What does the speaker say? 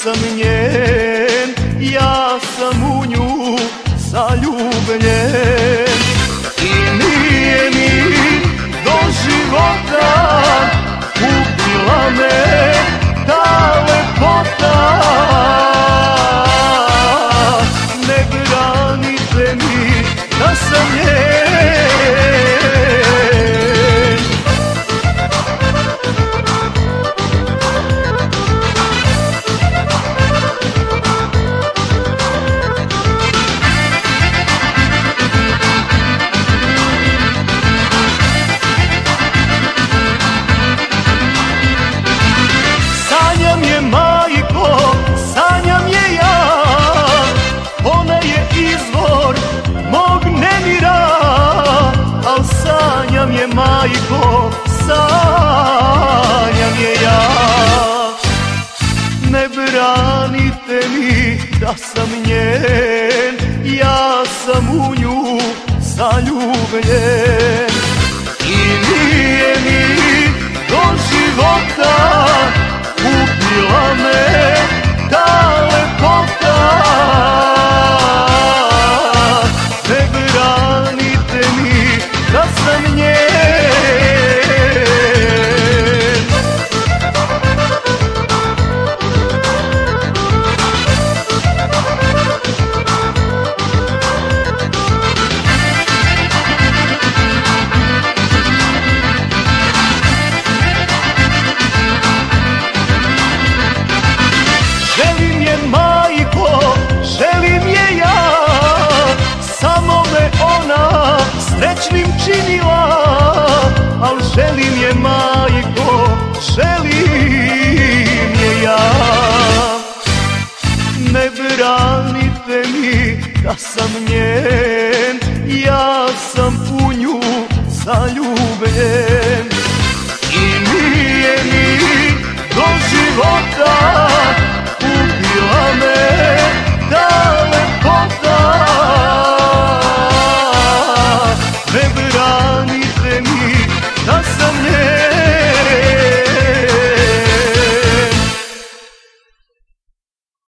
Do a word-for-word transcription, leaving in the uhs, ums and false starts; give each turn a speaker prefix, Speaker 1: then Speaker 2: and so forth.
Speaker 1: sam njen, ja sam u nju zaljubljen. I nije mi do života ubila me ta lepota. Ne branite mi da sam njen. Sanjam je majko, sanjam je ja, ona je izvor mog nemira. Al sanjam je majko, sanjam je ja. Ne branite mi da sam njen, ja sam u nju zaljubljen. I nije mi do života ubila me ta lepota. Ne branite mi da sam njen. Želim je majko, želim je ja, samo me ona srećnim činila. Al želim je majko, želim je ja. Ne branite mi da sam njen, ja sam u nju zaljubljen. I nije mi do života ubila me ta lepota. Ne branite mi